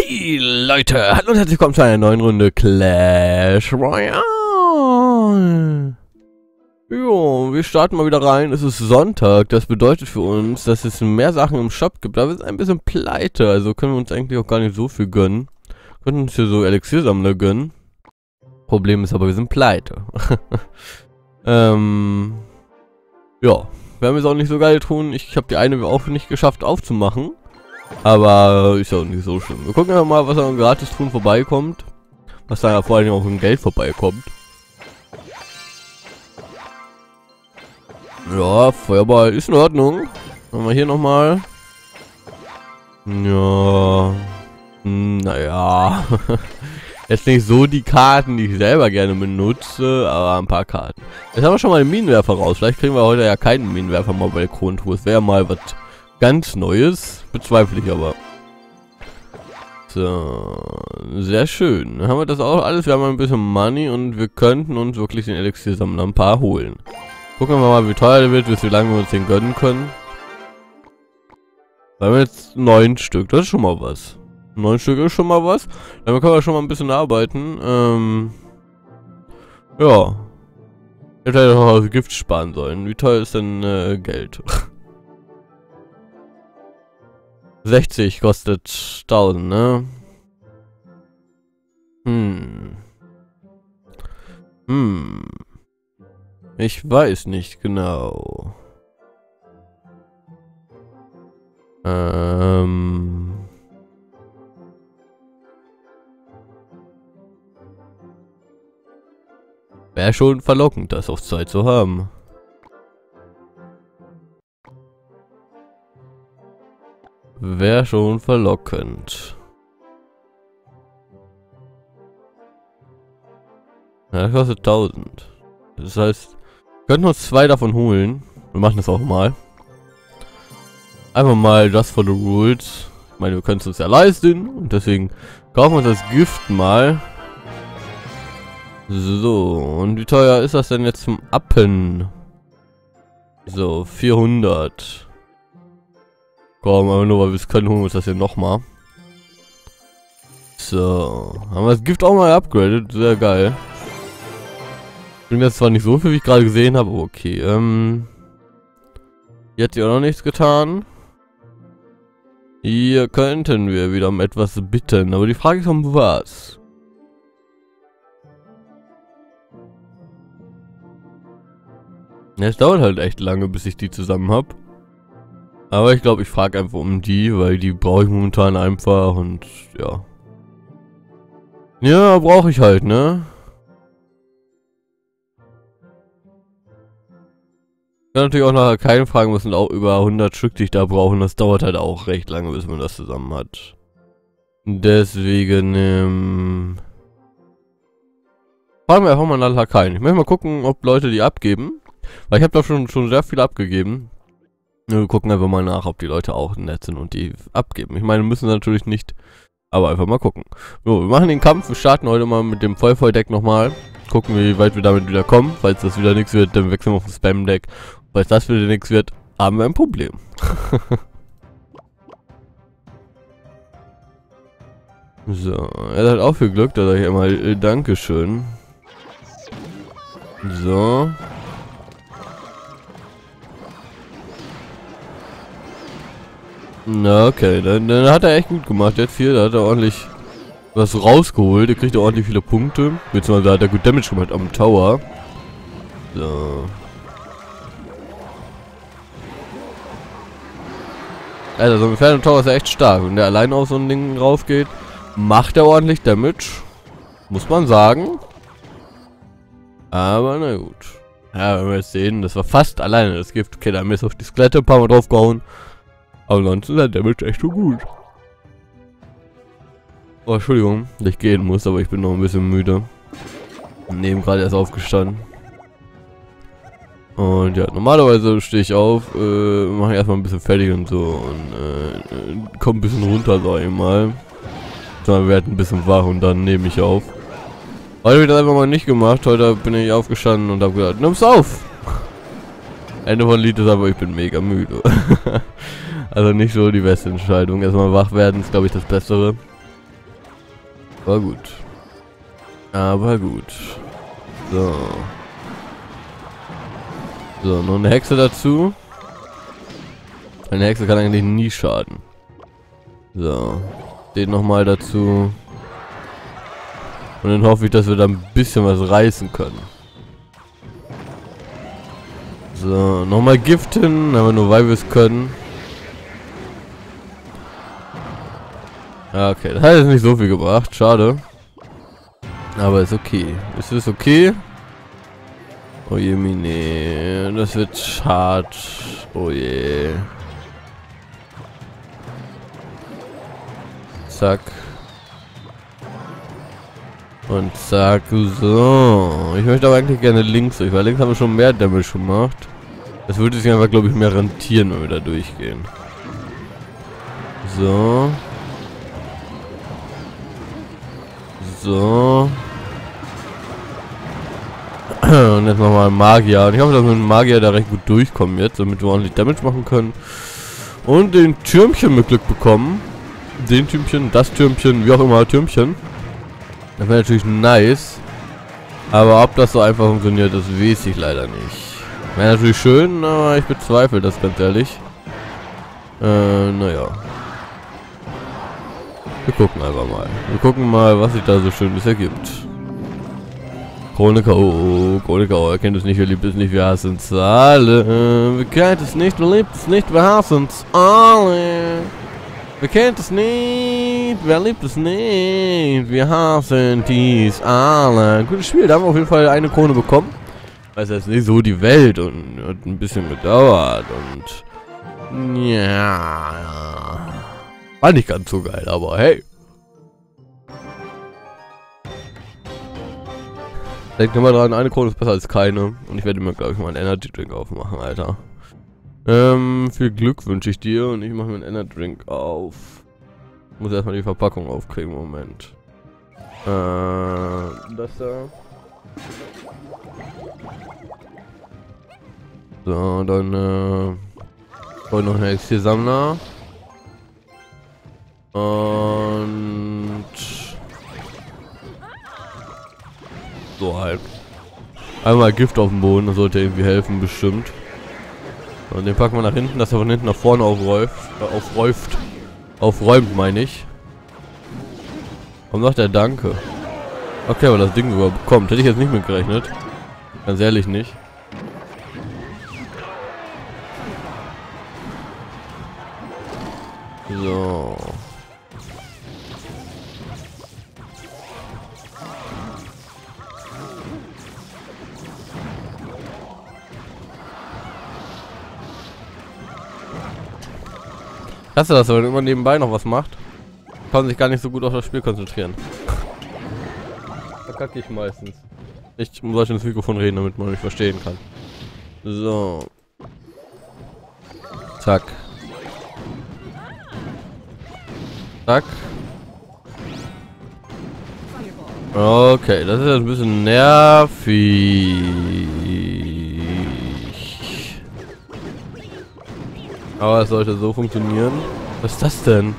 Hey Leute, hallo und herzlich willkommen zu einer neuen Runde Clash Royale. Jo, wir starten mal wieder rein. Es ist Sonntag, das bedeutet für uns, dass es mehr Sachen im Shop gibt. Aber wir sind ein bisschen pleite, also können wir uns eigentlich auch gar nicht so viel gönnen. Wir könnten uns hier so Elixiersammler gönnen. Problem ist aber, wir sind pleite. Ja, wir haben jetzt auch nicht so geil tun. Ich habe die eine auch nicht geschafft aufzumachen. Aber ist ja auch nicht so schlimm. Wir gucken einfach mal, was an gratis tun vorbeikommt. Was da ja vor allem auch in Geld vorbeikommt. Ja, Feuerball ist in Ordnung. Machen wir hier nochmal. Ja. Naja. Jetzt nicht so die Karten, die ich selber gerne benutze, aber ein paar Karten. Jetzt haben wir schon mal den Minenwerfer raus. Vielleicht kriegen wir heute ja keinen Minenwerfer mal bei der Krontour. Das wäre mal was ganz Neues. Bezweifle ich aber. So. Sehr schön. Dann haben wir das auch alles. Wir haben ein bisschen Money und wir könnten uns wirklich den Elixiersammler ein paar holen. Gucken wir mal, wie teuer der wird, wie lange wir uns den gönnen können. Da haben wir jetzt 9 Stück. Das ist schon mal was. 9 Stück ist schon mal was. Damit können wir schon mal ein bisschen arbeiten. Ja. Ich hätte noch das Gift sparen sollen. Wie teuer ist denn Geld? 60 kostet 1000, ne? Ich weiß nicht genau. Wäre schon verlockend, das auf Zeit zu haben. Wäre schon verlockend. Ja, das kostet 1000. Das heißt, wir könnten uns 2 davon holen. Wir machen das auch mal. Einfach mal just for the rules. Ich meine, wir können es uns ja leisten. Und deswegen kaufen wir uns das Gift mal. So, und wie teuer ist das denn jetzt zum Appen? So, 400. Komm, aber nur weil wir es können, holen wir uns das hier nochmal. So, haben wir das Gift auch mal upgradet, sehr geil. Bin jetzt zwar nicht so viel, wie ich gerade gesehen habe, aber okay. Hier hat sie auch noch nichts getan. Hier könnten wir wieder um etwas bitten, aber die Frage ist, um was? Ja, es dauert halt echt lange, bis ich die zusammen habe. Aber ich glaube, ich frage einfach um die, weil die brauche ich momentan einfach und ja. Ja, brauche ich halt, ne? Ich kann natürlich auch nachher keine fragen müssen, auch über 100 Stück, die ich da brauche. Und das dauert halt auch recht lange, bis man das zusammen hat. Deswegen, fragen wir einfach mal nach Lakaien. Ich möchte mal gucken, ob Leute die abgeben. Weil ich habe da schon sehr viel abgegeben. Wir gucken einfach mal nach, ob die Leute auch nett sind und die abgeben. Ich meine, müssen natürlich nicht, aber einfach mal gucken. So, wir machen den Kampf. Wir starten heute mal mit dem Volldeck nochmal. Gucken, wie weit wir damit wieder kommen. Falls das wieder nichts wird, dann wechseln wir auf das Spam-Deck. Falls das wieder nichts wird, haben wir ein Problem. So, er hat auch viel Glück, da sage ich einmal Dankeschön. So. Na, okay, dann hat er echt gut gemacht. Jetzt hier, da hat er ordentlich was rausgeholt. Der kriegt auch ordentlich viele Punkte. Beziehungsweise hat er gut Damage gemacht am Tower. So. Also, so ein Pferd im Tower ist ja echt stark. Wenn der allein auf so ein Ding rauf geht, macht er ordentlich Damage. Muss man sagen. Aber na gut. Ja, wenn wir jetzt sehen, das war fast alleine das Gift. Okay, da haben wir jetzt auf die Skelette ein paar Mal drauf gehauen. Aber ansonsten ist der Damage echt so gut. Oh, Entschuldigung, dass ich gehen muss, aber ich bin noch ein bisschen müde. Und eben gerade erst aufgestanden. Und ja, normalerweise stehe ich auf, mache erstmal ein bisschen fertig und so und komme ein bisschen runter, sag ich mal. Dann werde ein bisschen wach und dann nehme ich auf. Heute habe ich das einfach mal nicht gemacht. Heute bin ich aufgestanden und habe gesagt, nimm's auf! Ende von Lied ist aber, ich bin mega müde. Also nicht so die beste Entscheidung. Erstmal wach werden ist, glaube ich, das Bessere. War gut. Aber gut. So. So, noch eine Hexe dazu. Eine Hexe kann eigentlich nie schaden. So. Den nochmal dazu. Und dann hoffe ich, dass wir da ein bisschen was reißen können. So, nochmal Gift hin, aber nur weil wir es können. Ja, okay, das hat jetzt nicht so viel gebracht, schade. Aber ist okay. Es ist okay. Oh je, Mine. Das wird hart. Oh je. Zack. Und zack. So. Ich möchte aber eigentlich gerne links durch, weil links haben wir schon mehr Damage gemacht. Das würde sich einfach, glaube ich, mehr rentieren, wenn wir da durchgehen. So. So. Und jetzt nochmal Magier. Und ich hoffe, dass wir mit dem Magier da recht gut durchkommen jetzt, damit wir ordentlich Damage machen können. Und den Türmchen mit Glück bekommen. Den Türmchen, das Türmchen, wie auch immer, Türmchen. Das wäre natürlich nice. Aber ob das so einfach funktioniert, das weiß ich leider nicht. Wäre natürlich schön, aber ich bezweifle das ganz ehrlich. Naja. Wir gucken einfach mal. Wir gucken mal, was sich da so Schönes ergibt. Krone K.O. Krone K.O. Er kennt es nicht, wir liebt es nicht, wir hassen es alle. Wir kennt es nicht, wir liebt es nicht, wir hassen es alle. Wir kennt es nicht, wer liebt es nicht, wir hassen dies alle. Gutes Spiel, da haben wir auf jeden Fall eine Krone bekommen. Weiß jetzt nicht so die Welt und hat ein bisschen gedauert und ja. War nicht ganz so geil, aber hey. Denkt immer dran, eine Krone ist besser als keine. Und ich werde mir, glaube ich, mal einen Energy Drink aufmachen, Alter. Viel Glück wünsche ich dir und ich mache mir einen Energy Drink auf. Muss erstmal die Verpackung aufkriegen, Moment. Das da. So, dann, noch ein Elixiersammler. Und so halt. Einmal Gift auf dem Boden, das sollte irgendwie helfen, bestimmt. Und den packen wir nach hinten, dass er von hinten nach vorne aufräumt, meine ich. Warum sagt er Danke? Okay, aber das Ding sogar bekommt. Hätte ich jetzt nicht mit gerechnet. Ganz ehrlich nicht. So. Hast du das, wenn man nebenbei noch was macht? Kann sich gar nicht so gut auf das Spiel konzentrieren. Verkacke ich meistens. Ich muss ins Mikrofon reden, damit man mich verstehen kann. So. Zack. Zack. Okay, das ist jetzt ein bisschen nervig. Aber es sollte so funktionieren. Was ist das denn?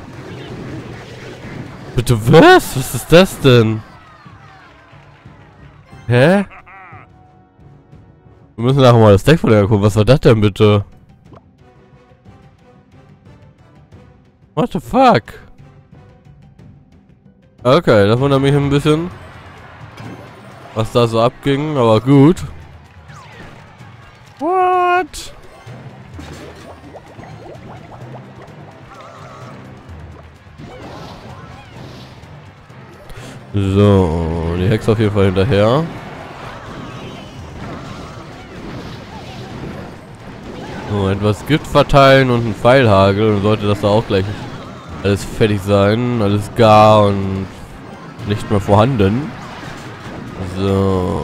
Bitte was? Was ist das denn? Hä? Wir müssen nachher mal das Deck von der gucken. Was war das denn bitte? What the fuck? Okay, das wundert mich ein bisschen. Was da so abging, aber gut. What? So, die Hexe auf jeden Fall hinterher. So, etwas Gift verteilen und ein Pfeilhagel. Und sollte das da auch gleich alles fertig sein. Alles gar und nicht mehr vorhanden. So.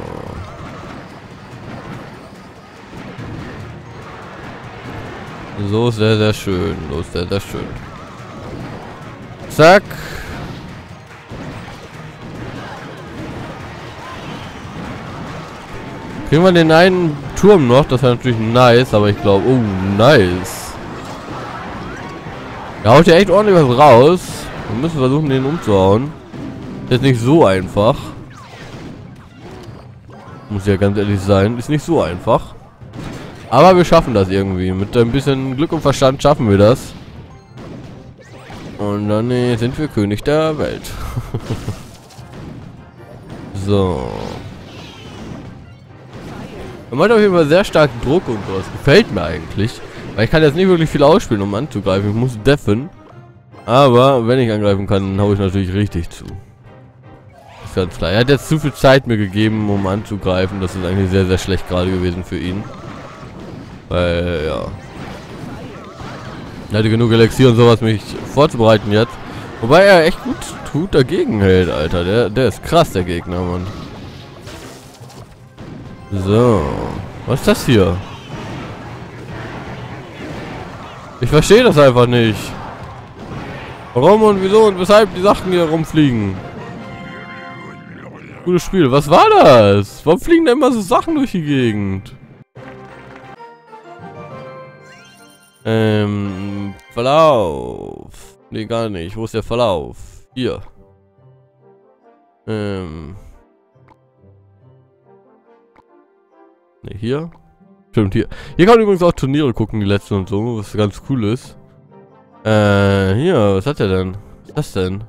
So ist sehr, sehr schön. So ist sehr, sehr schön. Zack. Kriegen wir den einen Turm noch, das wäre natürlich nice, aber ich glaube, oh, nice. Da haut ja echt ordentlich was raus. Wir müssen versuchen, den umzuhauen. Ist nicht so einfach. Muss ja ganz ehrlich sein. Ist nicht so einfach. Aber wir schaffen das irgendwie. Mit ein bisschen Glück und Verstand schaffen wir das. Und dann sind wir König der Welt. So. Man macht auf jeden Fall sehr stark Druck und so. Das gefällt mir eigentlich. Weil ich kann jetzt nicht wirklich viel ausspielen, um anzugreifen. Ich muss deffen. Aber wenn ich angreifen kann, dann hau ich natürlich richtig zu. Ist ganz klar. Er hat jetzt zu viel Zeit mir gegeben, um anzugreifen. Das ist eigentlich sehr, sehr schlecht gerade gewesen für ihn. Weil, ja. Er hatte genug Elixier und sowas, mich vorzubereiten jetzt. Wobei er echt gut dagegen hält, Alter. Der ist krass, der Gegner, Mann. So. Was ist das hier? Ich verstehe das einfach nicht. Warum und wieso und weshalb die Sachen hier rumfliegen? Gutes Spiel. Was war das? Warum fliegen da immer so Sachen durch die Gegend? Verlauf. Nee, gar nicht. Wo ist der Verlauf? Hier. Ne, hier. Stimmt, hier. Hier kann man übrigens auch Turniere gucken, die letzten und so, was ganz cool ist. Hier, was hat er denn? Was ist das denn?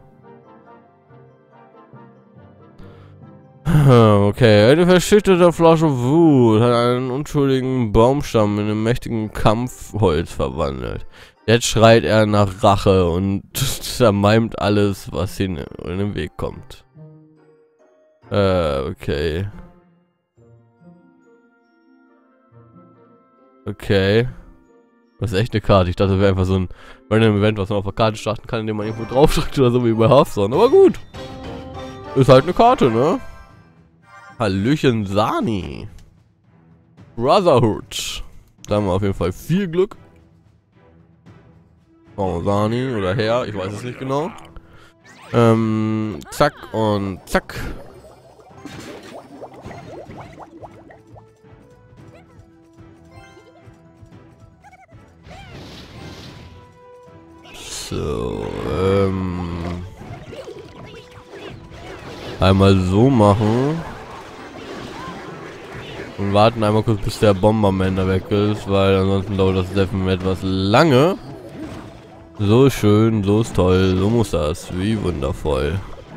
Okay, eine verschüttete Flasche Wut hat einen unschuldigen Baumstamm in einen mächtigen Kampfholz verwandelt. Jetzt schreit er nach Rache und zermalmt alles, was ihm in den Weg kommt. Okay. Okay. Das ist echt eine Karte. Ich dachte, das wäre einfach so ein random Event, was man auf der Karte starten kann, indem man irgendwo draufdrückt oder so wie bei Hearthstone. Aber gut. Ist halt eine Karte, ne? Hallöchen Sani. Brotherhood. Da haben wir auf jeden Fall viel Glück. Oh, Sani oder Herr, ich weiß es nicht genau. Zack und zack. So, einmal so machen. Und warten einmal kurz, bis der Bomberman da weg ist, weil ansonsten dauert das Deffen etwas lange. So schön, so ist toll, so muss das. Wie wundervoll.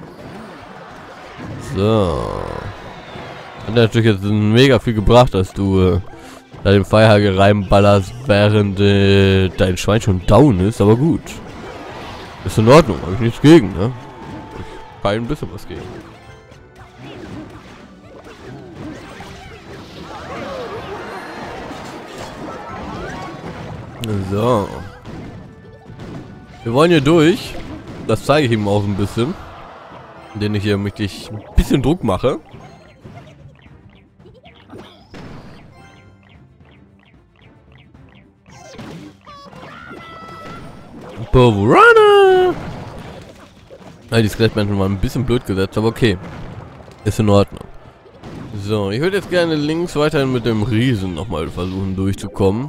So. Hat natürlich jetzt mega viel gebracht, dass du da den Feierhagel reinballerst, während dein Schwein schon down ist, aber gut. Ist in Ordnung, habe ich nichts gegen, ne? Ich kann ein bisschen was gegen. So. Wir wollen hier durch. Das zeige ich ihm auch ein bisschen. Indem ich hier wirklich ein bisschen Druck mache. Runner! Ja, die Skelettmenschen waren ein bisschen blöd gesetzt, aber okay. Ist in Ordnung. So, ich würde jetzt gerne links weiterhin mit dem Riesen nochmal versuchen durchzukommen.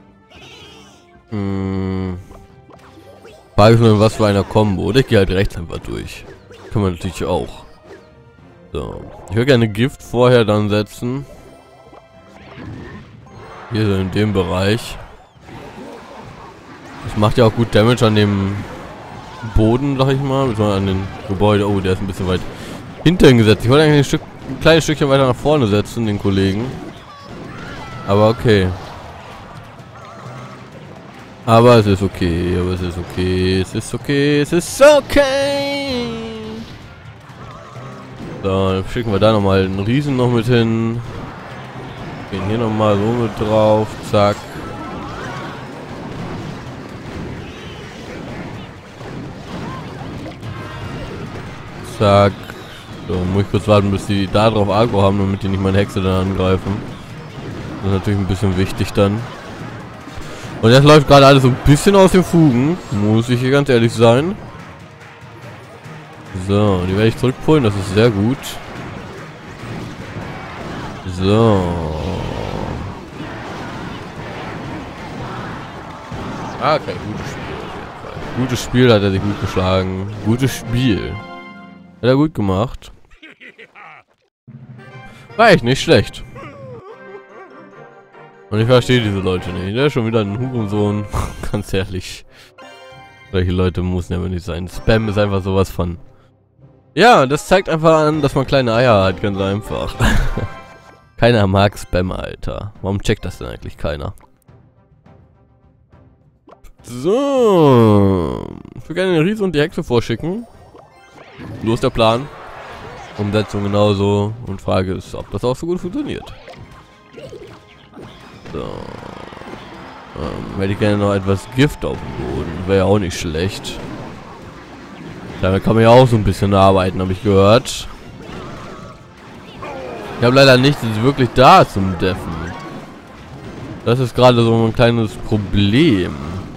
Frage ist nur, was für einer Combo. Oder ich gehe halt rechts einfach durch. Kann man natürlich auch. So. Ich würde gerne Gift vorher dann setzen. Hier so in dem Bereich. Das macht ja auch gut Damage an dem Boden, sag ich mal. Beziehungsweise an den Gebäude. Oh, der ist ein bisschen weit hinterhin gesetzt. Ich wollte eigentlich ein kleines Stückchen weiter nach vorne setzen, den Kollegen. Aber okay. Aber es ist okay, es ist okay, es ist okay. So, dann schicken wir da nochmal einen Riesen noch mit hin. Gehen hier nochmal so mit drauf, zack. Zack. So, muss ich kurz warten, bis die da drauf Agro haben, damit die nicht meine Hexe dann angreifen. Das ist natürlich ein bisschen wichtig dann. Und jetzt läuft gerade alles so ein bisschen aus den Fugen, muss ich hier ganz ehrlich sein. So, die werde ich zurückpullen, das ist sehr gut. So. Ah, okay, gutes Spiel auf jeden Fall. Gutes Spiel, hat er sich gut geschlagen. Gutes Spiel. Hat er gut gemacht. War echt nicht schlecht. Und ich verstehe diese Leute nicht. Der ist schon wieder ein Hurensohn. Ganz ehrlich. Solche Leute müssen aber nicht sein. Spam ist einfach sowas von... Ja, das zeigt einfach an, dass man kleine Eier hat. Ganz einfach. Keiner mag Spam, Alter. Warum checkt das denn eigentlich keiner? So. Ich würde gerne den Riese und die Hexe vorschicken. So ist der Plan. Umsetzung genauso. Und Frage ist, ob das auch so gut funktioniert. So. Hätte ich gerne noch etwas Gift auf dem Boden. Wäre ja auch nicht schlecht. Damit kann man ja auch so ein bisschen arbeiten, habe ich gehört. Ich habe leider nichts wirklich da zum Deffen. Das ist gerade so ein kleines Problem.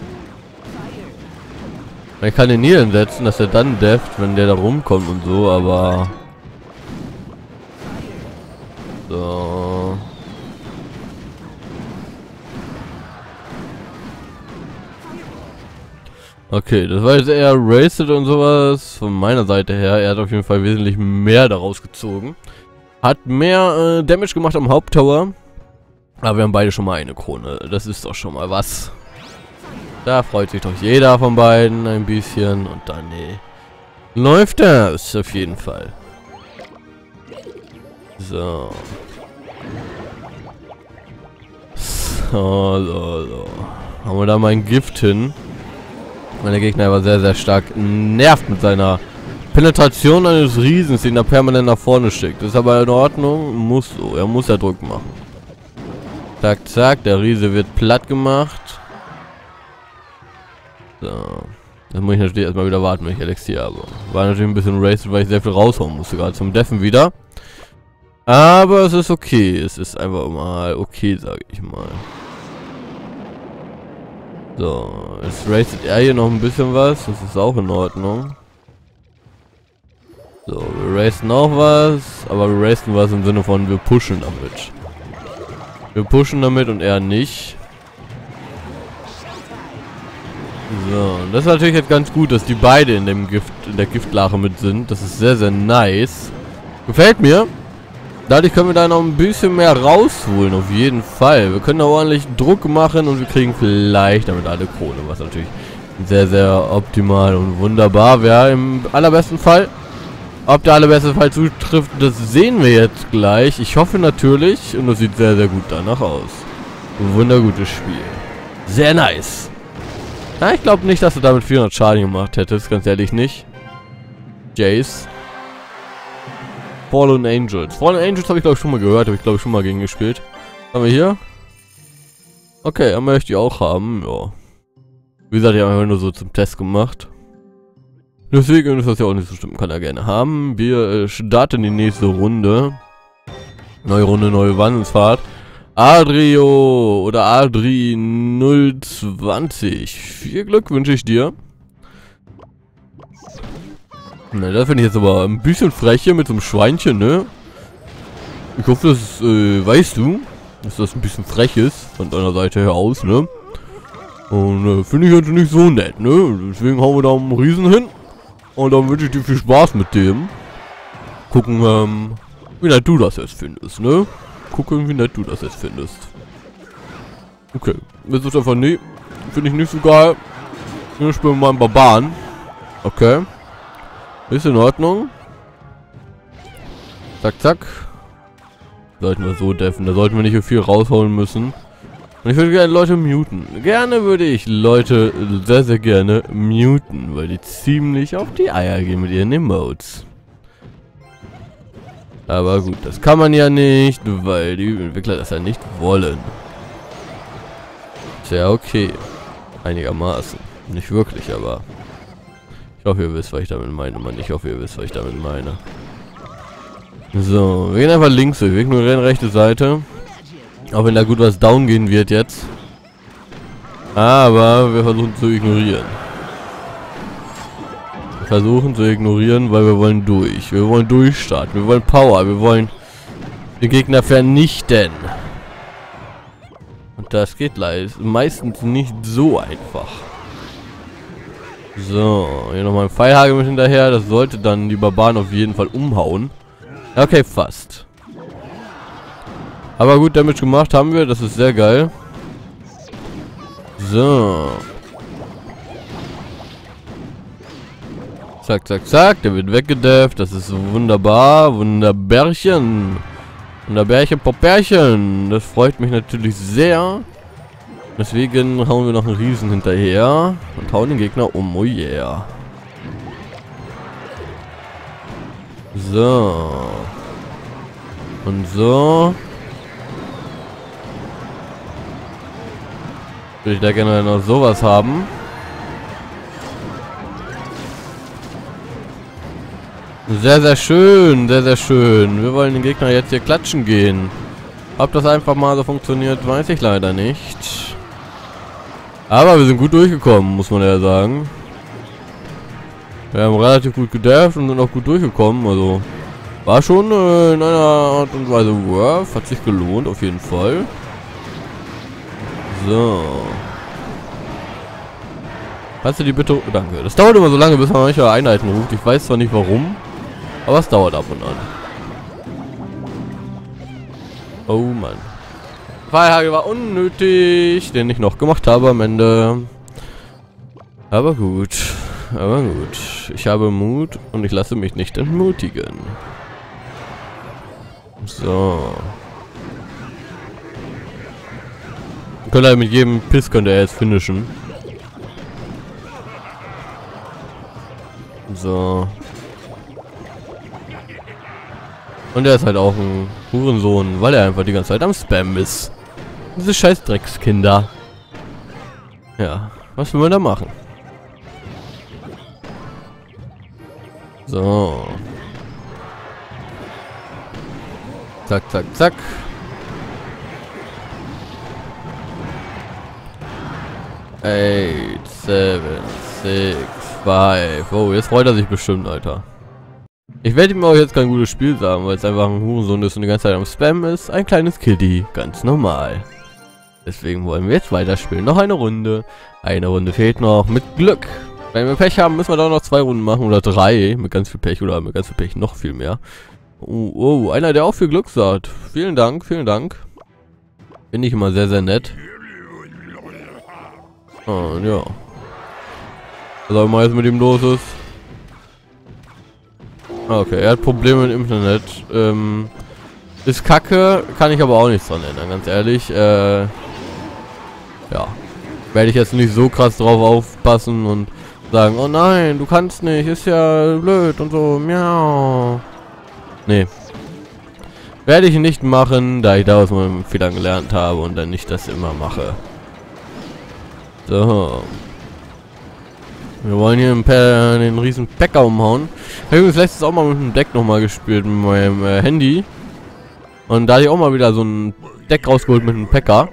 Man kann den hier hinsetzen, dass er dann deft, wenn der da rumkommt und so, aber... So... Okay, das war jetzt eher Raced und sowas von meiner Seite her. Er hat auf jeden Fall wesentlich mehr daraus gezogen. Hat mehr Damage gemacht am Haupttower. Aber wir haben beide schon mal eine Krone. Das ist doch schon mal was. Da freut sich doch jeder von beiden ein bisschen. Und dann läuft das auf jeden Fall. So. So. Haben wir da mal ein Gift hin. Der Gegner war sehr, sehr stark nervt mit seiner Penetration eines Riesens, den er permanent nach vorne schickt. Das ist aber in Ordnung. Muss so. Er muss ja Druck machen. Zack, zack. Der Riese wird platt gemacht. So. Das muss ich natürlich erstmal wieder warten, wenn ich Elixier habe. War natürlich ein bisschen raced, weil ich sehr viel raushauen musste, gerade zum Deffen wieder. Aber es ist okay. Es ist einfach mal okay, sage ich mal. So, jetzt racet er hier noch ein bisschen was. Das ist auch in Ordnung. So, wir racen auch was. Aber wir racen was im Sinne von, wir pushen damit. Wir pushen damit und er nicht. So, das ist natürlich jetzt ganz gut, dass die beide in der Giftlache mit sind. Das ist sehr, sehr nice. Gefällt mir. Dadurch können wir da noch ein bisschen mehr rausholen, auf jeden Fall. Wir können da ordentlich Druck machen und wir kriegen vielleicht damit alle Krone, was natürlich sehr, sehr optimal und wunderbar wäre im allerbesten Fall. Ob der allerbeste Fall zutrifft, das sehen wir jetzt gleich. Ich hoffe natürlich, und das sieht sehr, sehr gut danach aus. Ein wundergutes Spiel. Sehr nice. Ja, ich glaube nicht, dass du damit 400 Schaden gemacht hättest, ganz ehrlich nicht. Jace. Fallen Angels. Fallen Angels habe ich glaube ich schon mal gehört, habe ich glaube ich schon mal gegen gespielt. Haben wir hier? Okay, er möchte ich auch haben, ja. Wie gesagt, ich habe einfach nur so zum Test gemacht. Deswegen ist das ja auch nicht so schlimm, kann er gerne haben. Wir starten die nächste Runde. Neue Runde, neue Wandelsfahrt. Adrio oder Adri 020. Viel Glück wünsche ich dir. Ne, das finde ich jetzt aber ein bisschen frech hier mit so einem Schweinchen, ne? Ich hoffe, das weißt du, dass das ein bisschen frech ist von deiner Seite her aus, ne? Und finde ich jetzt nicht so nett, ne? Deswegen hauen wir da einen Riesen hin. Und dann wünsche ich dir viel Spaß mit dem. Gucken, wie nett du das jetzt findest, ne? Gucken, wie nett du das jetzt findest. Okay, jetzt ist einfach, nee, finde ich nicht so geil. Ich spiele mal einen Barbaren. Okay. Ist in Ordnung. Zack, zack. Sollten wir so deffen. Da sollten wir nicht so viel rausholen müssen. Und ich würde gerne Leute muten. Gerne würde ich Leute sehr, sehr gerne muten, weil die ziemlich auf die Eier gehen mit ihren Emotes. Aber gut, das kann man ja nicht, weil die Entwickler das ja nicht wollen. Ist ja okay. Einigermaßen. Nicht wirklich, aber... Ich hoffe, ihr wisst, was ich damit meine, Mann. Ich hoffe, ihr wisst, was ich damit meine. So, wir gehen einfach links durch. Wir ignorieren rechte Seite. Auch wenn da gut was down gehen wird jetzt. Aber wir versuchen zu ignorieren. Wir versuchen zu ignorieren, weil wir wollen durch. Wir wollen durchstarten. Wir wollen Power. Wir wollen den Gegner vernichten. Und das geht leider meistens nicht so einfach. So, hier nochmal ein Pfeilhagel mit hinterher. Das sollte dann die Barbaren auf jeden Fall umhauen. Okay, fast. Aber gut, Damage gemacht haben wir. Das ist sehr geil. So. Zack, zack, zack. Der wird weggedefft. Das ist wunderbar. Wunderbärchen. Wunderbärchen, Popbärchen. Das freut mich natürlich sehr. Deswegen hauen wir noch einen Riesen hinterher. Und hauen den Gegner um. Oh yeah. So. Und so. Würde ich da gerne noch sowas haben. Sehr, sehr schön, sehr, sehr schön. Wir wollen den Gegner jetzt hier klatschen gehen. Ob das einfach mal so funktioniert, weiß ich leider nicht. Aber wir sind gut durchgekommen, muss man ja sagen. Wir haben relativ gut gedefft und sind auch gut durchgekommen. Also war schon in einer Art und Weise worth. Hat sich gelohnt, auf jeden Fall. So. Kannst du die bitte... Danke. Das dauert immer so lange, bis man manche Einheiten ruft. Ich weiß zwar nicht warum, aber es dauert ab und an. Oh Mann. Pfeilhagel war unnötig, den ich noch gemacht habe am Ende. Aber gut. Aber gut. Ich habe Mut und ich lasse mich nicht entmutigen. So. Könnte halt mit jedem Piss könnte er jetzt finishen. So. Und er ist halt auch ein Hurensohn, weil er einfach die ganze Zeit am Spam ist. Diese scheiß Dreckskinder. Ja, was will man da machen? So. Zack, zack, zack. Eight, 7, 6, 5. Oh, jetzt freut er sich bestimmt, Alter. Ich werde ihm auch jetzt kein gutes Spiel sagen, weil es einfach ein Hurensohn ist und die ganze Zeit am Spam ist. Ein kleines Kiddie, ganz normal. Deswegen wollen wir jetzt weiterspielen. Noch eine Runde. Eine Runde fehlt noch. Mit Glück. Wenn wir Pech haben, müssen wir da noch 2 Runden machen oder 3. Mit ganz viel Pech oder mit ganz viel Pech noch viel mehr. Oh, einer, der auch viel Glück sagt. Vielen Dank, vielen Dank. Finde ich immer sehr, sehr nett. Und ja. Was auch immer jetzt mit ihm los ist. Okay, er hat Probleme im Internet. Ist kacke, kann ich aber auch nichts dran ändern, ganz ehrlich. Ja. Werde ich jetzt nicht so krass drauf aufpassen und sagen, oh nein, du kannst nicht, ist ja blöd und so, miau. Nee. Werde ich nicht machen, da ich da aus meinem Fehler gelernt habe und dann nicht das immer mache. So. Wir wollen hier den riesen Bäcker umhauen. Ich habe übrigens letztens auch mal mit dem Deck nochmal gespielt, mit meinem Handy. Und da hatte ich auch mal wieder so ein Deck rausgeholt mit einem Packer.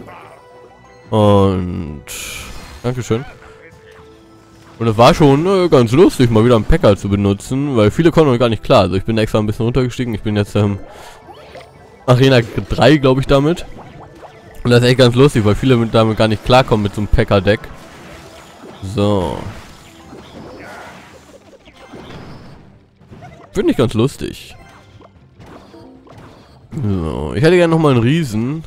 Und... Dankeschön. Und es war schon ganz lustig, mal wieder einen Packer zu benutzen, weil viele kommen noch gar nicht klar. Also ich bin extra ein bisschen runtergestiegen. Ich bin jetzt Arena 3, glaube ich, damit. Und das ist echt ganz lustig, weil viele damit gar nicht klarkommen mit so einem Packer-Deck. So. Finde ich ganz lustig. So, ich hätte gerne nochmal einen Riesen.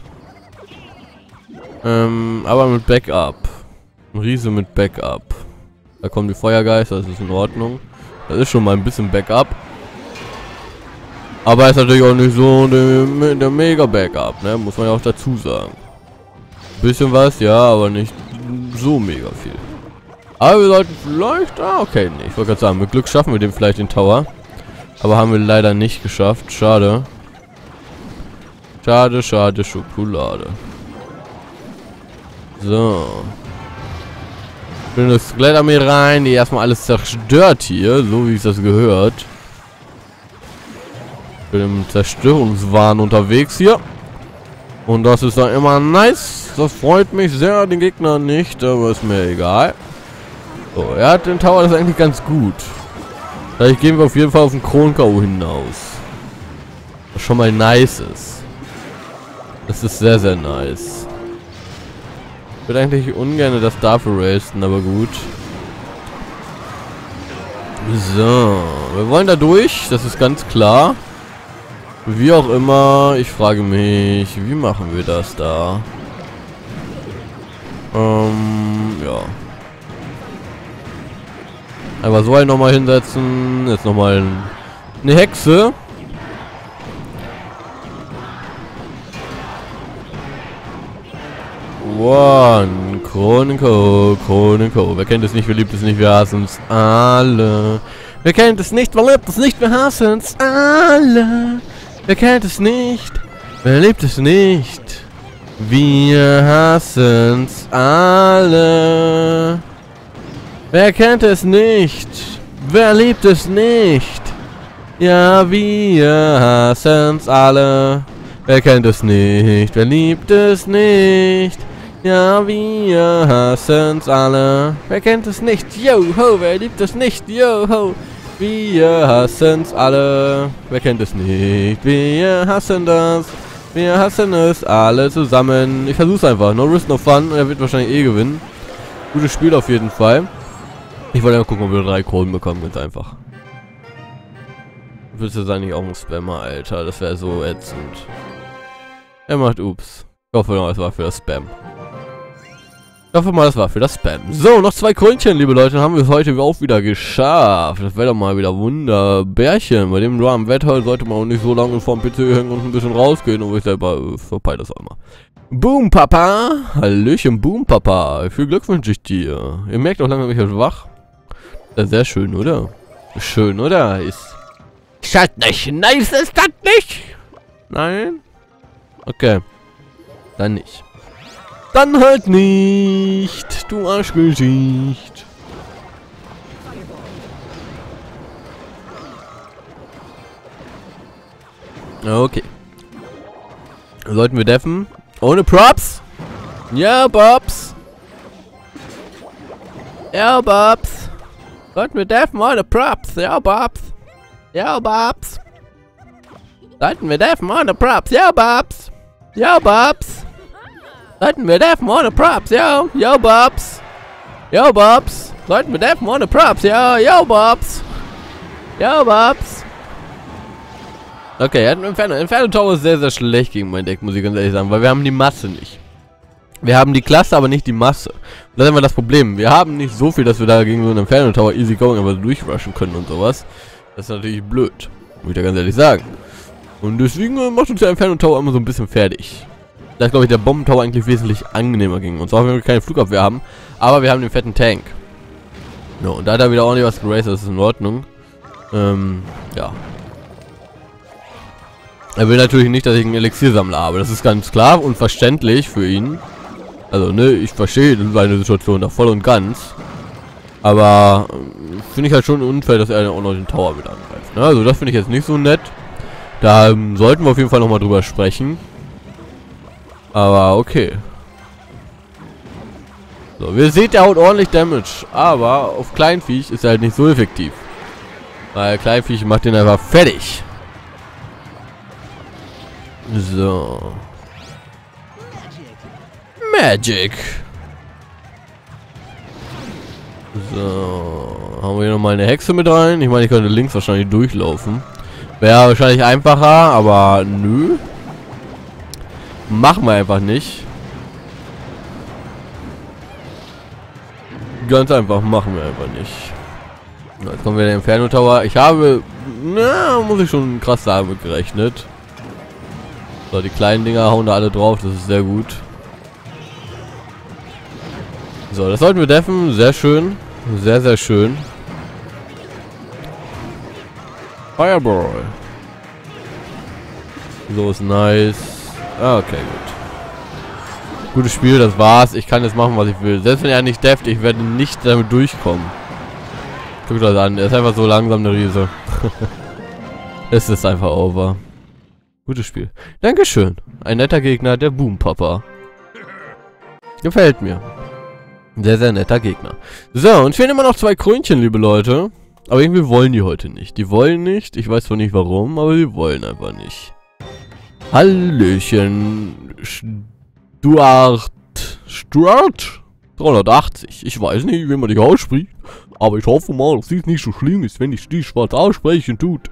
Aber mit Backup. Ein Riese mit Backup. Da kommen die Feuergeister, das ist in Ordnung. Das ist schon mal ein bisschen Backup. Aber ist natürlich auch nicht so der Mega-Backup, ne? Muss man ja auch dazu sagen. Bisschen was, ja, aber nicht so mega viel. Aber wir sollten vielleicht... Ah, okay, nee, ich wollte gerade sagen, mit Glück schaffen wir den vielleicht den Tower. Aber haben wir leider nicht geschafft. Schade. Schade, schade, Schokolade. So. Schönes Skelettarmee rein, die erstmal alles zerstört hier, so wie es das gehört. Ich bin im Zerstörungswahn unterwegs hier. Und das ist dann immer nice. Das freut mich sehr, den Gegner nicht, aber ist mir egal. So, er hat den Tower, das ist eigentlich ganz gut. Vielleicht gehen wir auf jeden Fall auf den Kron-K.O. hinaus. Was schon mal nice ist. Das ist sehr, sehr nice. Ich würde eigentlich ungern das dafür rasten, aber gut. So, wir wollen da durch, das ist ganz klar. Wie auch immer, ich frage mich, wie machen wir das da? Ja. Einfach so halt nochmal hinsetzen. Jetzt nochmal eine Hexe. One. Kronenko. Wer kennt es nicht, wer liebt es nicht, wir hassen es alle. Wer kennt es nicht, wer liebt es nicht, wir hassen es alle. Wer kennt es nicht, wer liebt es nicht, wir hassen's alle. Wer kennt es nicht, wer liebt es nicht, ja, wir hassen's alle. Wer kennt es nicht, wer liebt es nicht, ja, wir hassen's alle. Wer kennt es nicht, yo ho, wer liebt es nicht, yo ho. Wir hassen's alle. Wer kennt es nicht? Wir hassen das. Wir hassen es alle zusammen. Ich versuch's einfach. No risk, no fun. Er wird wahrscheinlich eh gewinnen. Gutes Spiel auf jeden Fall. Ich wollte mal gucken, ob wir 3 Kronen bekommen. Ganz einfach. Willst du eigentlich auch ein Spammer, Alter? Das wäre so ätzend. Er macht Ups. Ich hoffe, das war für das Spam. Ich hoffe mal, das war für das Spam. So, noch 2 Krönchen, liebe Leute. Dann haben wir es heute auch wieder geschafft. Das wäre doch mal wieder Wunderbärchen. Bei dem warmen Wetter sollte man auch nicht so lange vorm PC hängen und ein bisschen rausgehen. Und ich selber verpeile das auch mal. Boom, Papa. Hallöchen, Boom, Papa. Viel Glück wünsche ich dir. Ihr merkt auch langsam, ich bin wach. Das ist sehr schön, oder? Schön, oder? Ist das nicht nice? Ist das nicht? Nein? Okay. Dann nicht. Dann halt nicht, du Arschgesicht. Okay. Sollten wir deffen? Ohne Props? Ja, Bobs. Ja, Bobs. Sollten wir deffen ohne Props? Ja, Bobs. Ja, Bobs. Sollten wir deffen ohne Props? Ja, Bobs. Ja, Bobs. Sollten wir deffen ohne Props? Ja, yo, Bobs. Yo, Bobs. Sollten wir deffen ohne Props? Ja, yo, Bobs. Yo, Bobs. Okay, Inferno Tower ist sehr, sehr schlecht gegen mein Deck, muss ich ganz ehrlich sagen, weil wir haben die Masse nicht. Wir haben die Klasse, aber nicht die Masse. Und das ist immer das Problem. Wir haben nicht so viel, dass wir da gegen so einen Inferno Tower easy going aber durchrushen können und sowas. Das ist natürlich blöd, muss ich da ganz ehrlich sagen. Und deswegen macht uns der Inferno Tower immer so ein bisschen fertig. Da ist, glaube ich, der Bombentower eigentlich wesentlich angenehmer gegen uns. Auch wenn wir keine Flugabwehr haben. Aber wir haben den fetten Tank. No, und da hat er wieder ordentlich was geraced, das ist in Ordnung. Ja. Er will natürlich nicht, dass ich einen Elixiersammler habe. Das ist ganz klar und verständlich für ihn. Also, ne, ich verstehe seine Situation da voll und ganz. Aber finde ich halt schon unfair, dass er auch noch den Tower mit angreift. Ne? Also, das finde ich jetzt nicht so nett. Da sollten wir auf jeden Fall nochmal drüber sprechen. Aber okay. So, wir sehen, der haut ordentlich Damage. Aber auf Kleinviech ist er halt nicht so effektiv. Weil Kleinviech macht den einfach fertig. So. Magic. So. Haben wir hier nochmal eine Hexe mit rein? Ich meine, ich könnte links wahrscheinlich durchlaufen. Wäre wahrscheinlich einfacher, aber nö. Machen wir einfach nicht. Ganz einfach, machen wir einfach nicht. So, jetzt kommen wir in den Inferno Tower. Ich habe, na, muss ich schon krass sagen, mit gerechnet. So, die kleinen Dinger hauen da alle drauf, das ist sehr gut. So, das sollten wir deffen, sehr schön. Sehr, sehr schön. Fireball. So ist nice. Okay, gut. Gutes Spiel, das war's. Ich kann jetzt machen, was ich will. Selbst wenn er nicht deft, ich werde nicht damit durchkommen. Guckt das an, er ist einfach so langsam, der Riese. Es ist einfach over. Gutes Spiel. Dankeschön. Ein netter Gegner, der Boom Papa. Gefällt mir. Sehr, sehr netter Gegner. So, und fehlen immer noch 2 Krönchen, liebe Leute. Aber irgendwie wollen die heute nicht. Die wollen nicht. Ich weiß zwar nicht warum, aber die wollen einfach nicht. Hallöchen. Stuart 380. Ich weiß nicht, wie man dich ausspricht. Aber ich hoffe mal, dass dies nicht so schlimm ist, wenn ich die schwarz aussprechen tut.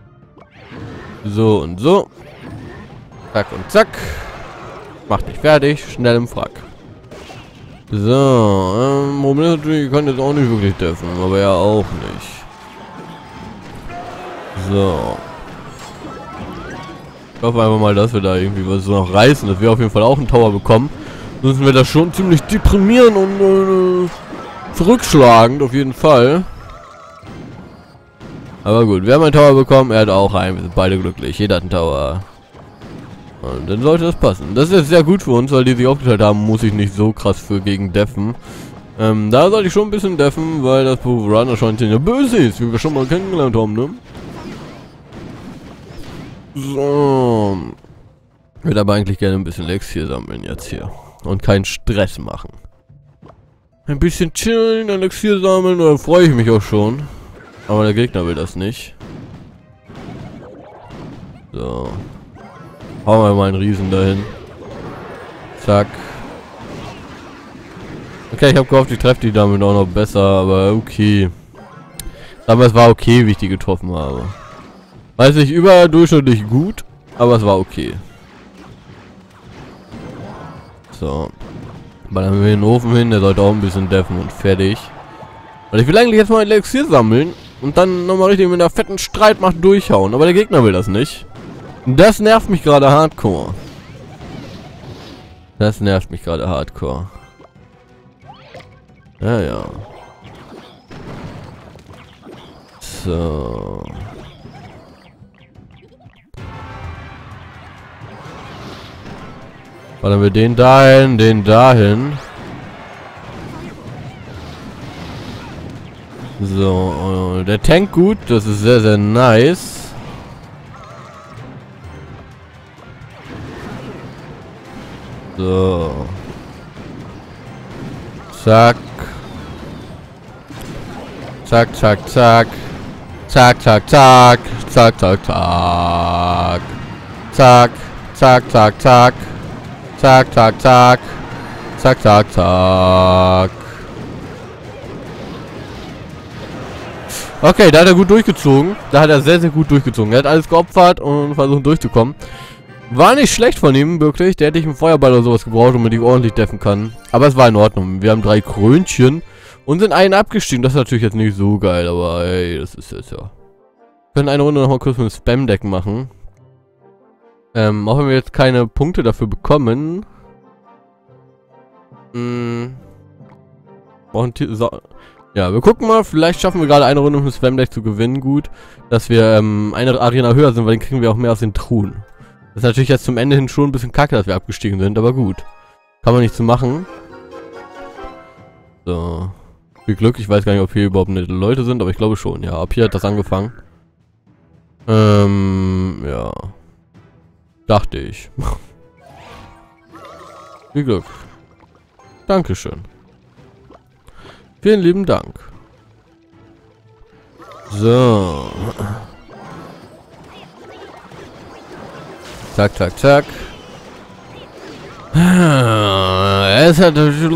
So und so. Zack und zack. Macht dich fertig. Schnell im Frack. So. Problem ist natürlich, ich kann jetzt auch nicht wirklich deffen. Aber ja auch nicht. So. Ich hoffe einfach mal, dass wir da irgendwie was so noch reißen. Dass wir auf jeden Fall auch einen Tower bekommen. Sonst müssen wir das schon ziemlich deprimieren und zurückschlagend auf jeden Fall. Aber gut, wir haben einen Tower bekommen, er hat auch einen. Wir sind beide glücklich. Jeder hat einen Tower. Und dann sollte das passen. Das ist jetzt sehr gut für uns, weil die sich aufgeteilt haben, muss ich nicht so krass für gegen deffen. Da sollte ich schon ein bisschen deffen, weil das Run anscheinend ja böse ist, wie wir schon mal kennengelernt haben, ne? So. Ich würde aber eigentlich gerne ein bisschen Elixier sammeln jetzt hier. Und keinen Stress machen. Ein bisschen chillen, Elixier sammeln, da freue ich mich auch schon. Aber der Gegner will das nicht. So. Hauen wir mal einen Riesen dahin. Zack. Okay, ich habe gehofft, ich treffe die damit auch noch besser, aber okay. Aber es war okay, wie ich die getroffen habe. Weiß nicht, überdurchschnittlich gut, aber es war okay. So. Ballern wir den Ofen hin, der sollte auch ein bisschen deffen und fertig. Weil ich will eigentlich jetzt mal Elixier sammeln und dann nochmal richtig mit einer fetten Streitmacht durchhauen, aber der Gegner will das nicht. Das nervt mich gerade hardcore. Das nervt mich gerade hardcore. Ja, ja. So. Ballern wir den dahin, den dahin. So, der tankt gut, das ist sehr, sehr nice. So. Zack. Zack, zack, zack. Zack, zack, zack. Zack, zack, zack. Zack, zack, zack, zack. Zack, zack, zack. Zack, zack, zack. Okay, da hat er gut durchgezogen. Da hat er sehr, sehr gut durchgezogen. Er hat alles geopfert und versucht durchzukommen. War nicht schlecht von ihm, wirklich. Der hätte ich einen Feuerball oder sowas gebraucht, damit ich ordentlich deffen kann. Aber es war in Ordnung. Wir haben 3 Krönchen und sind einen abgestiegen. Das ist natürlich jetzt nicht so geil, aber ey, das ist jetzt ja. Wir können eine Runde nochmal kurz mit dem Spam-Deck machen. Auch wenn wir jetzt keine Punkte dafür bekommen. Ja, wir gucken mal. Vielleicht schaffen wir gerade eine Runde mit dem Spam-Deck zu gewinnen. Gut, dass wir eine Arena höher sind, weil dann kriegen wir auch mehr aus den Truhen. Das ist natürlich jetzt zum Ende hin schon ein bisschen kacke, dass wir abgestiegen sind, aber gut. Kann man nichts zu machen. So. Viel Glück. Ich weiß gar nicht, ob hier überhaupt nette Leute sind, aber ich glaube schon. Ja, ab hier hat das angefangen. Ja. Dachte ich. Viel Glück. Dankeschön. Vielen lieben Dank. So. Zack, zack, zack. Es hat natürlich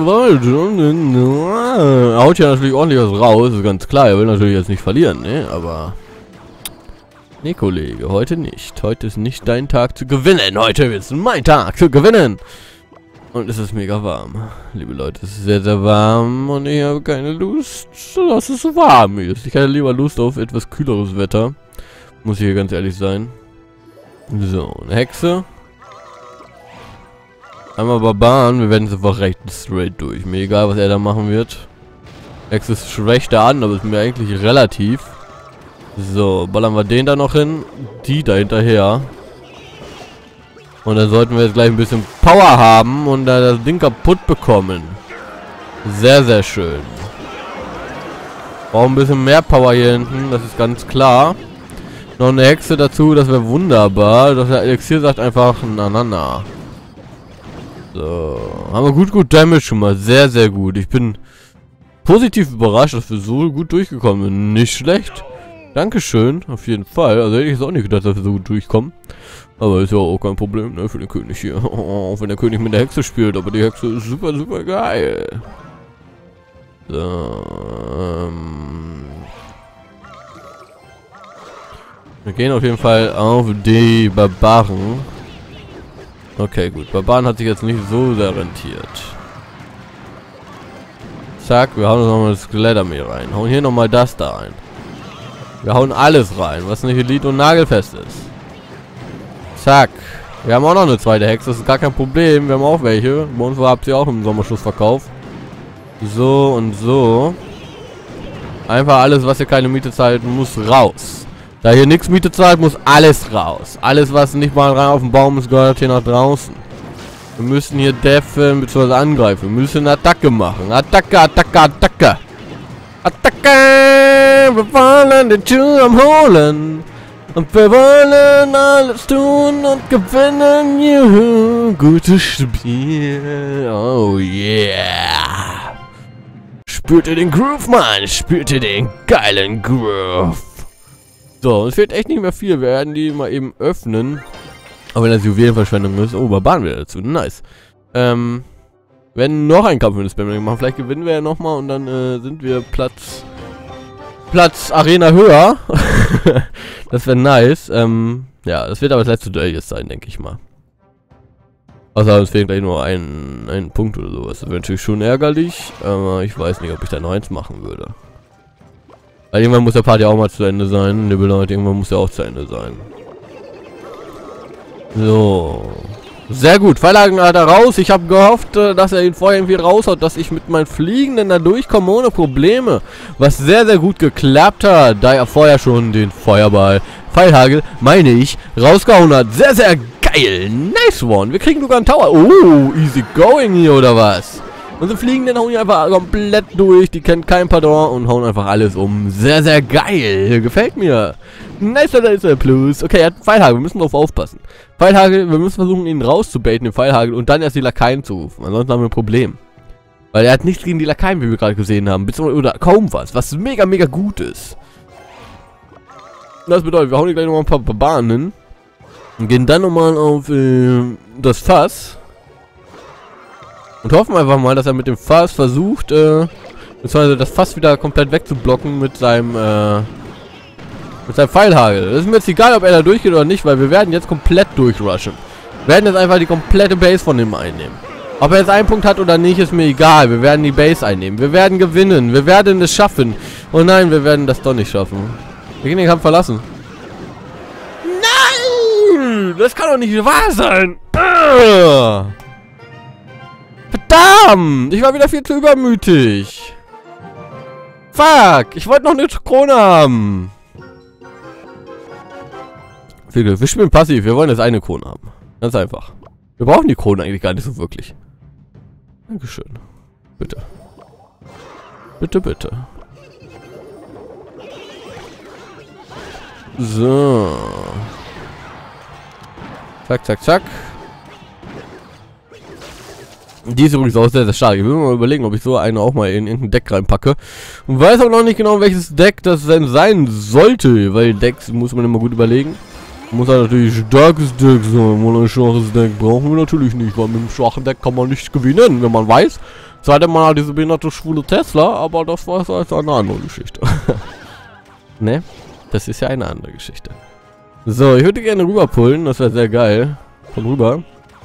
haut ja natürlich ordentlich was raus, ist ganz klar. Er will natürlich jetzt nicht verlieren, ne? Aber nee, Kollege, heute nicht. Heute ist nicht dein Tag zu gewinnen. Heute ist mein Tag zu gewinnen. Und es ist mega warm. Liebe Leute, es ist sehr, sehr warm. Und ich habe keine Lust, dass es so warm ist. Ich hätte lieber Lust auf etwas kühleres Wetter. Muss ich hier ganz ehrlich sein. So, eine Hexe. Einmal Barbaren. Wir werden es einfach recht straight durch. Mir egal, was er da machen wird. Hexe schwächt da an, aber ist mir eigentlich relativ. So, ballern wir den da noch hin. Die da hinterher. Und dann sollten wir jetzt gleich ein bisschen Power haben und das Ding kaputt bekommen. Sehr, sehr schön. Brauchen ein bisschen mehr Power hier hinten, das ist ganz klar. Noch eine Hexe dazu, das wäre wunderbar. Das Elixier sagt einfach na. So, haben wir gut Damage schon mal. Sehr, sehr gut. Ich bin positiv überrascht, dass wir so gut durchgekommen sind. Nicht schlecht. Dankeschön, auf jeden Fall. Also hätte ich jetzt auch nicht gedacht, dass wir so gut durchkommen. Aber ist ja auch kein Problem, ne, für den König hier. Auch wenn der König mit der Hexe spielt, aber die Hexe ist super, super geil. So, wir gehen auf jeden Fall auf die Barbaren. Okay, gut. Barbaren hat sich jetzt nicht so sehr rentiert. Zack, wir hauen nochmal das Skelettarmee rein. Hauen hier nochmal das da rein. Wir hauen alles rein, was nicht Elite und nagelfest ist. Zack. Wir haben auch noch eine zweite Hexe, das ist gar kein Problem. Wir haben auch welche. Bei uns habt ihr auch im Sommerschlussverkauf. So und so. Einfach alles, was hier keine Miete zahlt, muss raus. Da hier nichts Miete zahlt, muss alles raus. Alles, was nicht mal rein auf dem Baum ist, gehört hier nach draußen. Wir müssen hier deffen bzw. angreifen. Wir müssen Attacke machen. Attacke, Attacke, Attacke. Attacke! Wir wollen den Turm holen. Und wir wollen alles tun und gewinnen. Juhu, gutes Spiel. Oh yeah. Spürt ihr den Groove, Mann? Spürt ihr den geilen Groove? So, es fehlt echt nicht mehr viel. Wir werden die mal eben öffnen. Auch wenn das Juwelenverschwendung ist. Oh, Barbaren wieder dazu. Nice. Wir werden noch einen Kampf mit dem Spam machen. Vielleicht gewinnen wir ja nochmal und dann sind wir Platz Arena höher. Das wäre nice. Ja, das wird aber das letzte Duell jetzt sein, denke ich mal. Außer uns fehlt gleich nur ein Punkt oder sowas. Das wäre natürlich schon ärgerlich. Aber ich weiß nicht, ob ich da noch eins machen würde. Weil irgendwann muss der Part ja auch mal zu Ende sein. Liebe Leute, irgendwann muss er auch zu Ende sein. So. Sehr gut. Pfeilhaken hat er raus. Ich habe gehofft, dass er ihn vorher irgendwie raushaut, dass ich mit meinen Fliegenden da durchkomme ohne Probleme. Was sehr, sehr gut geklappt hat, da er vorher schon den Feuerball, Pfeilhagel, meine ich, rausgehauen hat. Sehr, sehr geil. Nice one. Wir kriegen sogar einen Tower. Oh, easy going hier oder was? Unsere Fliegenden hauen hier einfach komplett durch. Die kennen kein Pardon und hauen einfach alles um. Sehr, sehr geil. Gefällt mir. Nice, plus. Okay, er hat Pfeilhagel. Wir müssen drauf aufpassen. Pfeilhagel, wir müssen versuchen, ihn rauszubaiten, den Pfeilhagel, und dann erst die Lakaien zu rufen. Ansonsten haben wir ein Problem. Weil er hat nichts gegen die Lakaien, wie wir gerade gesehen haben. Oder kaum was mega, mega gut ist. Das bedeutet, wir hauen hier gleich nochmal ein paar Barbaren hin. Und gehen dann nochmal auf das Fass. Und hoffen einfach mal, dass er mit dem Fass versucht, beziehungsweise das Fass wieder komplett wegzublocken mit seinem Pfeilhagel. Das ist mir jetzt egal, ob er da durchgeht oder nicht, weil wir werden jetzt komplett durchrushen. Wir werden jetzt einfach die komplette Base von ihm einnehmen. Ob er jetzt einen Punkt hat oder nicht, ist mir egal. Wir werden die Base einnehmen. Wir werden gewinnen. Wir werden es schaffen. Oh nein, wir werden das doch nicht schaffen. Wir gehen den Kampf verlassen. Nein! Das kann doch nicht wahr sein! Verdammt! Ich war wieder viel zu übermütig. Fuck! Ich wollte noch eine Krone haben. Wir spielen passiv. Wir wollen jetzt eine Krone haben. Ganz einfach. Wir brauchen die Krone eigentlich gar nicht so wirklich. Dankeschön. Bitte. Bitte, bitte. So. Zack, zack, zack. Die ist übrigens auch sehr, sehr stark. Ich will mal überlegen, ob ich so eine auch mal in irgendein Deck reinpacke. Und weiß auch noch nicht genau, welches Deck das denn sein sollte. Weil Decks muss man immer gut überlegen. Muss halt natürlich ein starkes Deck sein. Und ein schwaches Deck brauchen wir natürlich nicht. Weil mit einem schwachen Deck kann man nicht gewinnen, wenn man weiß. Sei denn man hat diese behinderte schwule Tesla. Aber das war jetzt eine andere Geschichte. Ne? Das ist ja eine andere Geschichte. So, ich würde gerne rüberpullen. Das wäre sehr geil. Komm rüber.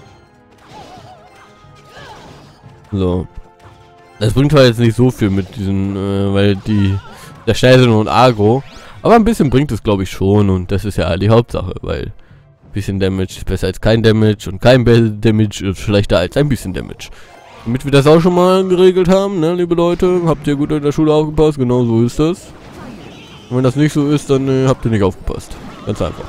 So. Das bringt halt jetzt nicht so viel mit diesen, weil der schnell sind und Agro. Aber ein bisschen bringt es, glaube ich, schon. Und das ist ja die Hauptsache, weil ein bisschen Damage ist besser als kein Damage. Und kein Damage ist schlechter als ein bisschen Damage. Damit wir das auch schon mal geregelt haben, ne, liebe Leute. Habt ihr gut in der Schule aufgepasst? Genau so ist das. Und wenn das nicht so ist, dann habt ihr nicht aufgepasst. Ganz einfach.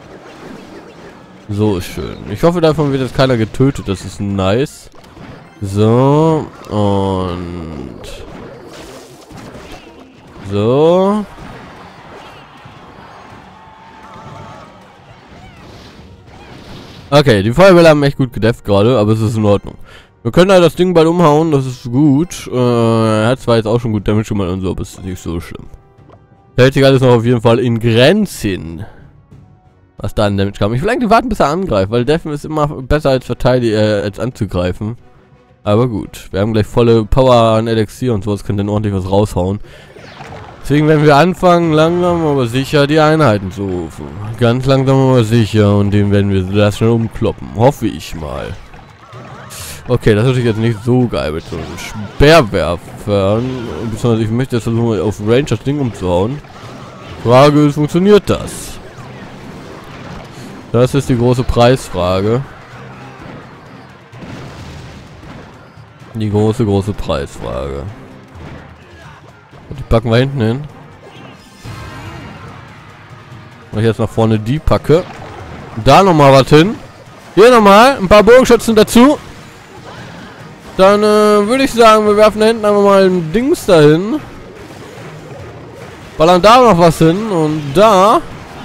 So ist schön. Ich hoffe, davon wird jetzt keiner getötet. Das ist nice. So. Und. So. Okay, die Feuerwehr haben echt gut gedefft gerade, aber es ist in Ordnung. Wir können halt das Ding bald umhauen, das ist gut. Er hat zwar jetzt auch schon gut Damage gemacht und so, aber es ist nicht so schlimm. Hält sich alles noch auf jeden Fall in Grenzen. Was da an Damage kam. Ich will eigentlich warten, bis er angreift, weil Deffen ist immer besser als verteidigen, als anzugreifen. Aber gut, wir haben gleich volle Power an Elixier und sowas, können dann ordentlich was raushauen. Deswegen werden wir anfangen, langsam aber sicher die Einheiten zu rufen. Ganz langsam aber sicher und den werden wir das schon umkloppen. Hoffe ich mal. Okay, das ist natürlich jetzt nicht so geil mit so einem Speerwerfer. Besonders ich möchte jetzt versuchen, auf Range das Ding umzuhauen. Frage ist, funktioniert das? Das ist die große Preisfrage. Die große Preisfrage. Die packen wir hinten hin. Wenn ich jetzt nach vorne die packe. Da nochmal was hin. Hier nochmal ein paar Bogenschützen dazu. Dann würde ich sagen, wir werfen da hinten einfach mal ein Dings dahin. Ballern da noch was hin und da.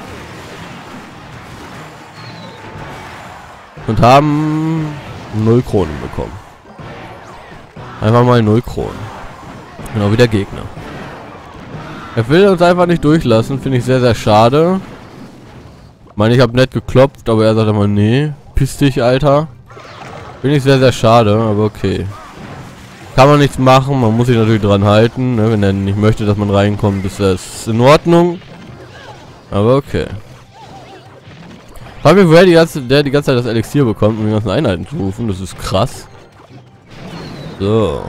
Und haben 0 Kronen bekommen. Einfach mal 0 Kronen. Genau wie der Gegner. Er will uns einfach nicht durchlassen, finde ich sehr, sehr schade. Ich meine, ich habe nett geklopft, aber er sagt immer, nee, piss dich, Alter. Finde ich sehr, sehr schade, aber okay. Kann man nichts machen, man muss sich natürlich dran halten, ne? Wenn er nicht möchte, dass man reinkommt, ist das in Ordnung. Aber okay. Frag mich, woher die ganze Zeit das Elixier bekommt, um die ganzen Einheiten zu rufen, das ist krass. So.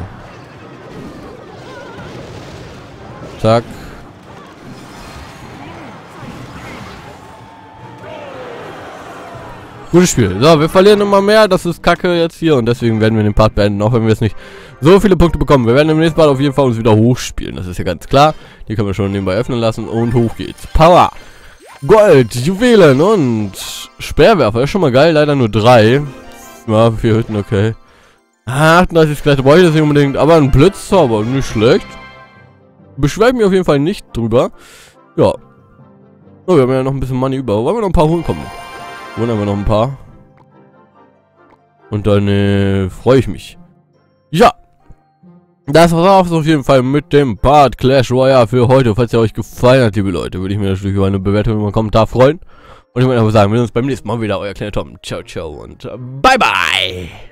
Zack. Gutes Spiel. So, wir verlieren immer mehr. Das ist kacke jetzt hier. Und deswegen werden wir den Part beenden. Auch wenn wir jetzt nicht so viele Punkte bekommen. Wir werden im nächsten Mal auf jeden Fall uns wieder hochspielen. Das ist ja ganz klar. Die können wir schon nebenbei öffnen lassen. Und hoch geht's. Power. Gold. Juwelen. Und Speerwerfer. Das ist schon mal geil. Leider nur 3. Ja, 4 Hütten. Okay. 38 Skelette brauche ich das nicht unbedingt. Aber ein Blitzzauber. Nicht schlecht. Beschwere mich auf jeden Fall nicht drüber. Ja. Oh, wir haben ja noch ein bisschen Money über. Wollen wir noch ein paar holen kommen? Holen wir noch ein paar. Und dann freue ich mich. Ja. Das war's auf jeden Fall mit dem Part Clash Royale für heute. Falls ihr euch gefallen hat, liebe Leute, würde ich mir natürlich über eine Bewertung und einen Kommentar freuen. Und ich würde einfach sagen, wir sehen uns beim nächsten Mal wieder. Euer kleiner Tom. Ciao, ciao und bye, bye.